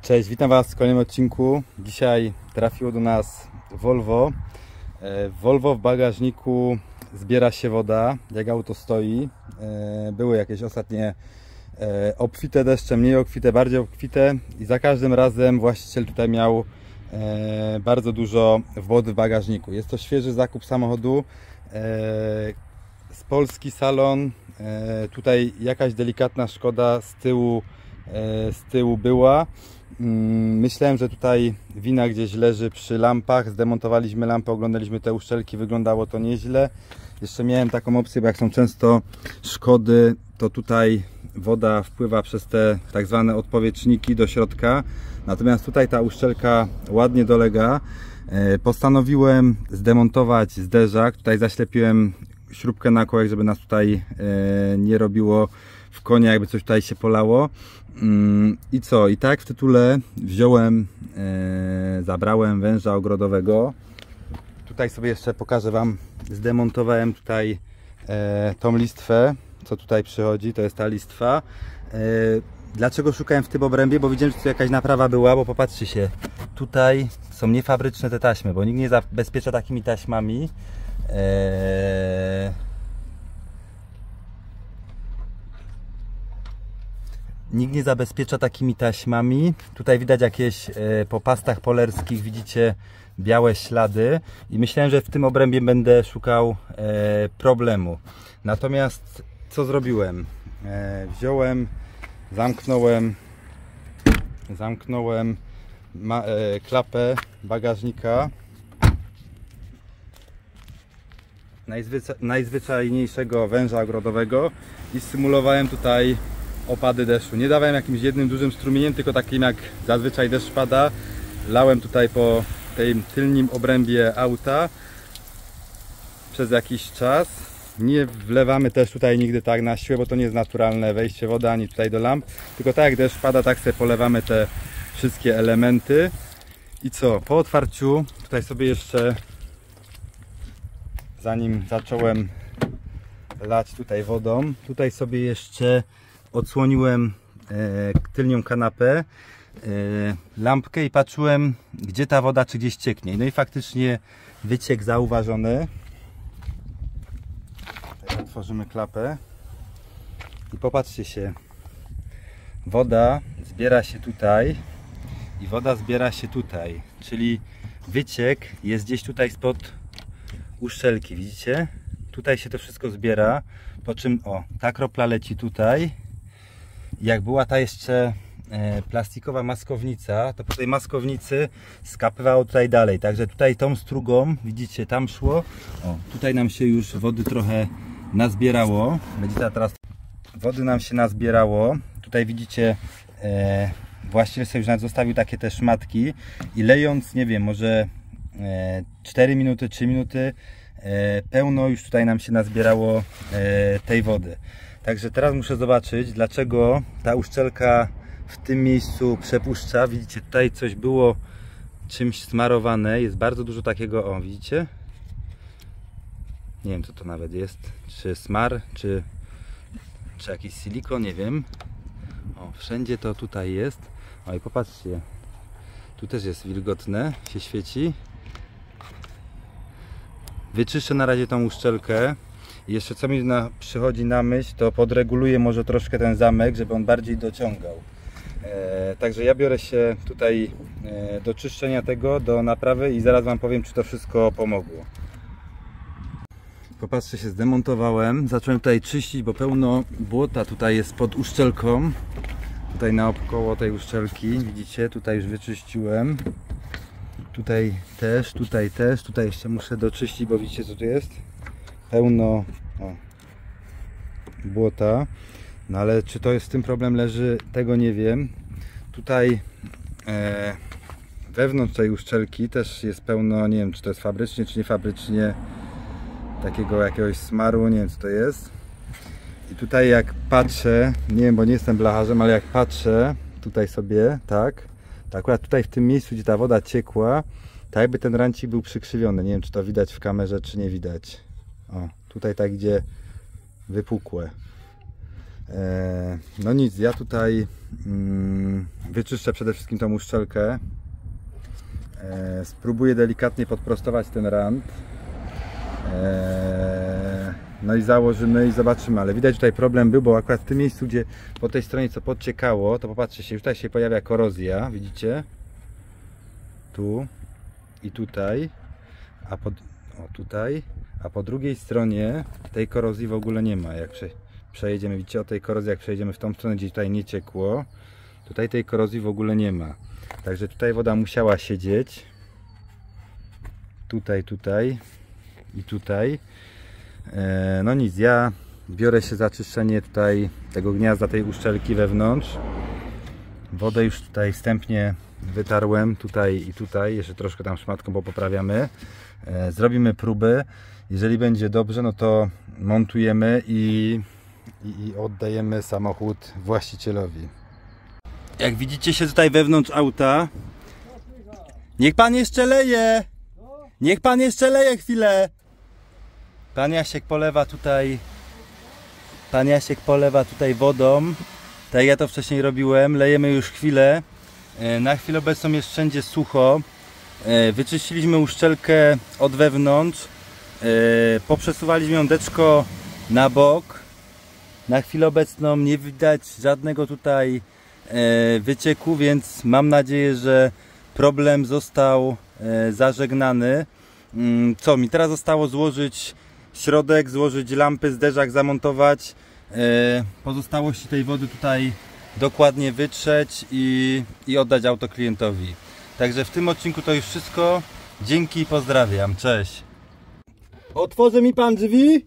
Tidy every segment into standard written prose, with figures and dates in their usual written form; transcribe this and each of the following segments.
Cześć, witam Was w kolejnym odcinku. Dzisiaj trafiło do nas Volvo. W Volvo w bagażniku zbiera się woda, jak auto stoi. Były jakieś ostatnie obfite deszcze, mniej obfite, bardziej obfite i za każdym razem właściciel tutaj miał bardzo dużo wody w bagażniku. Jest to świeży zakup samochodu, z Polski salon. Tutaj jakaś delikatna szkoda z tyłu była. Myślałem, że tutaj wina gdzieś leży przy lampach. Zdemontowaliśmy lampę, oglądaliśmy te uszczelki, wyglądało to nieźle. Jeszcze miałem taką opcję, bo jak są często szkody, to tutaj woda wpływa przez te tak zwane odpowietrzniki do środka. Natomiast tutaj ta uszczelka ładnie dolega. Postanowiłem zdemontować zderzak. Tutaj zaślepiłem śrubkę na kołek, żeby nas tutaj nie robiło w konia, jakby coś tutaj się polało. I co? I tak w tytule wziąłem, zabrałem węża ogrodowego. Tutaj sobie jeszcze pokażę Wam, zdemontowałem tutaj tą listwę, co tutaj przychodzi, to jest ta listwa. Dlaczego szukałem w tym obrębie? Bo widziałem, że tu jakaś naprawa była, bo popatrzcie się, tutaj są niefabryczne te taśmy, bo nikt nie zabezpiecza takimi taśmami. Nikt nie zabezpiecza takimi taśmami. Tutaj widać jakieś po pastach polerskich, widzicie białe ślady i myślałem, że w tym obrębie będę szukał problemu. Natomiast co zrobiłem? Wziąłem, zamknąłem klapę bagażnika najzwyczajniejszego węża ogrodowego i symulowałem tutaj opady deszczu. Nie dawałem jakimś jednym dużym strumieniem, tylko takim jak zazwyczaj deszcz pada. Lałem tutaj po tym tylnym obrębie auta przez jakiś czas. Nie wlewamy też tutaj nigdy tak na siłę, bo to nie jest naturalne wejście wody ani tutaj do lamp. Tylko tak jak deszcz pada, tak sobie polewamy te wszystkie elementy. I co? Po otwarciu tutaj sobie jeszcze, zanim zacząłem lać tutaj wodą, tutaj sobie jeszcze odsłoniłem tylnią kanapę, lampkę i patrzyłem, gdzie ta woda, czy gdzieś cieknie. No i faktycznie wyciek zauważony. Tutaj otworzymy klapę i popatrzcie się, woda zbiera się tutaj i woda zbiera się tutaj, czyli wyciek jest gdzieś tutaj spod uszczelki, widzicie? Tutaj się to wszystko zbiera, po czym o, ta kropla leci tutaj. Jak była ta jeszcze plastikowa maskownica, to po tej maskownicy skapywało tutaj dalej. Także tutaj tą strugą, widzicie, tam szło. O, tutaj nam się już wody trochę nazbierało. Będzie teraz wody nam się nazbierało. Tutaj widzicie, właściwie sobie już nawet zostawił takie te szmatki i lejąc, nie wiem, może 4 minuty, 3 minuty, pełno już tutaj nam się nazbierało tej wody. Także teraz muszę zobaczyć, dlaczego ta uszczelka w tym miejscu przepuszcza. Widzicie, tutaj coś było czymś smarowane. Jest bardzo dużo takiego, o widzicie? Nie wiem, co to nawet jest. Czy smar, czy jakiś silikon, nie wiem. O, wszędzie to tutaj jest. O i popatrzcie, tu też jest wilgotne, się świeci. Wyczyszczę na razie tą uszczelkę. I jeszcze co mi przychodzi na myśl, to podreguluję może troszkę ten zamek, żeby on bardziej dociągał. Także ja biorę się tutaj do czyszczenia tego, do naprawy i zaraz Wam powiem, czy to wszystko pomogło. Popatrzcie się, zdemontowałem. Zacząłem tutaj czyścić, bo pełno błota tutaj jest pod uszczelką. Tutaj naokoło tej uszczelki, widzicie, tutaj już wyczyściłem. Tutaj też, tutaj jeszcze muszę doczyścić, bo widzicie, co tu jest? Pełno błota. No ale czy to jest, w tym problem leży, tego nie wiem. Tutaj wewnątrz tej uszczelki też jest pełno, nie wiem, czy to jest fabrycznie, czy nie fabrycznie, takiego jakiegoś smaru, nie wiem, co to jest. I tutaj jak patrzę, nie wiem, bo nie jestem blacharzem, ale jak patrzę tutaj sobie, tak, to akurat tutaj w tym miejscu, gdzie ta woda ciekła, tak jakby ten rancik był przykrzywiony. Nie wiem, czy to widać w kamerze, czy nie widać. O, tutaj tak, gdzie wypukłe. No nic, ja tutaj wyczyszczę przede wszystkim tą uszczelkę. Spróbuję delikatnie podprostować ten rant. No i założymy i zobaczymy, ale widać tutaj problem był, bo akurat w tym miejscu, gdzie po tej stronie co podciekało, to popatrzcie się, już tutaj się pojawia korozja, widzicie? Tu i tutaj, a po drugiej stronie tej korozji w ogóle nie ma. Jak przejedziemy, widzicie, o tej korozji, jak przejdziemy w tą stronę, gdzie tutaj nie ciekło, tutaj tej korozji w ogóle nie ma. Także tutaj woda musiała siedzieć. Tutaj i tutaj. No nic, ja biorę się za czyszczenie tutaj tego gniazda, tej uszczelki wewnątrz. Wodę już tutaj wstępnie wytarłem, tutaj i tutaj, jeszcze troszkę tam szmatką, bo poprawiamy. Zrobimy próby. Jeżeli będzie dobrze, no to montujemy i oddajemy samochód właścicielowi. Jak widzicie się tutaj wewnątrz auta. Niech pan jeszcze leje! Niech pan jeszcze leje chwilę! Pan Jasiek polewa tutaj wodą. Tak ja to wcześniej robiłem. Lejemy już chwilę. Na chwilę obecną jest wszędzie sucho. Wyczyściliśmy uszczelkę od wewnątrz. Poprzesuwaliśmy jądeczko na bok. Na chwilę obecną nie widać żadnego tutaj wycieku, więc mam nadzieję, że problem został zażegnany. Co mi teraz zostało? Złożyć środek, złożyć lampy, zderzak zamontować, pozostałości tej wody tutaj dokładnie wytrzeć i oddać auto klientowi. Także w tym odcinku to już wszystko. Dzięki i pozdrawiam. Cześć. Otworzy mi pan drzwi?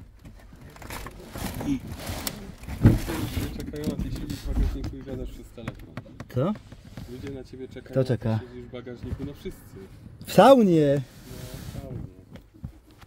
Czekają, a ty siedzisz w bagażniku i gadasz przez telefon. Co? Ludzie na ciebie czekają, Kto czeka? a ty siedzisz w bagażniku, no wszyscy. W saunie!